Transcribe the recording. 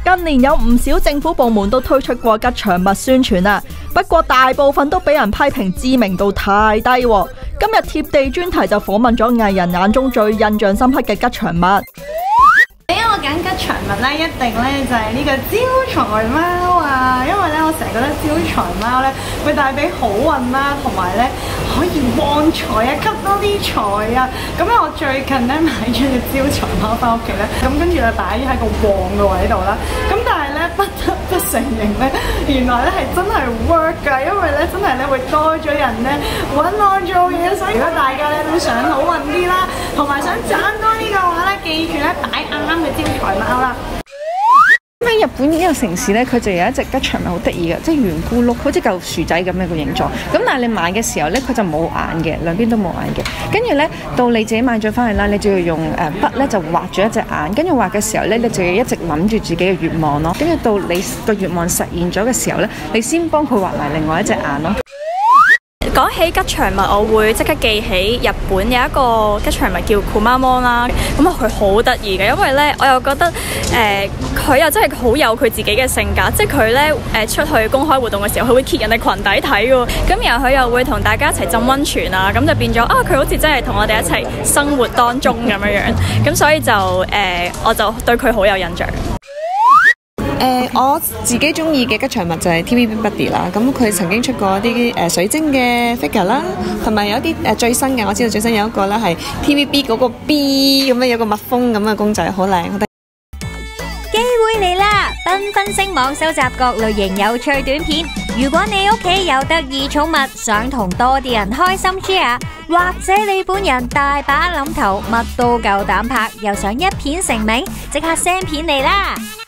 近年有唔少政府部門都推出過吉祥物宣傳啊，不過大部分都俾人批評知名度太低喎。今日貼地專題就訪問咗藝人眼中最印象深刻嘅吉祥物。 我揀吉祥物咧，一定咧就係呢個招財貓啊！因為咧，我成日覺得招財貓咧會帶俾好運啦，同埋咧可以旺財啊，吸多啲財啊！咁咧，我最近咧買咗隻招財貓翻屋企咧，咁跟住就擺喺個旺嘅位度啦。咁但係咧，不得不承認咧，原來咧係真係 work 㗎，因為咧真係咧會多咗人咧揾我做嘢，所以如果大家咧都想好運啲啦，同埋想賺多啲嘅話咧，記住咧擺啱嘅招財貓啦。 喺日本呢個城市咧，佢就有一隻吉祥物好得意嘅，即係圓咕碌，好似嚿薯仔咁嘅個形狀。咁但係你買嘅時候咧，佢就冇眼嘅，兩邊都冇眼嘅。跟住咧，到你自己買咗翻去啦，你就要用筆咧就畫咗一隻眼。跟住畫嘅時候咧，你就要一直諗住自己嘅願望咯。跟住到你個願望實現咗嘅時候咧，你先幫佢畫埋另外一隻眼咯。 講起吉祥物，我會即刻記起日本有一個吉祥物叫Kumamon啦。咁佢好得意嘅，因為咧我又覺得佢又真係好有佢自己嘅性格，即係佢咧出去公開活動嘅時候，佢會揭人哋裙底睇喎。咁然後佢又會同大家一齊浸溫泉啊，咁就變咗佢好似真係同我哋一齊生活當中咁樣樣。咁所以就我就對佢好有印象。 我自己中意嘅吉祥物就係 TVB Buddy 啦，咁佢曾經出過啲水晶嘅 figure 啦，同埋有啲最新嘅，我知道最新有一個啦係 TVB 嗰個 B 咁樣有個蜜蜂咁嘅公仔，好靚。 機會嚟啦！繽紛星網收集各類型有趣短片。如果你屋企有得意寵物，想同多啲人開心 share， 或者你本人大把諗頭，乜都夠膽拍，又想一片成名，即刻 send 片嚟啦！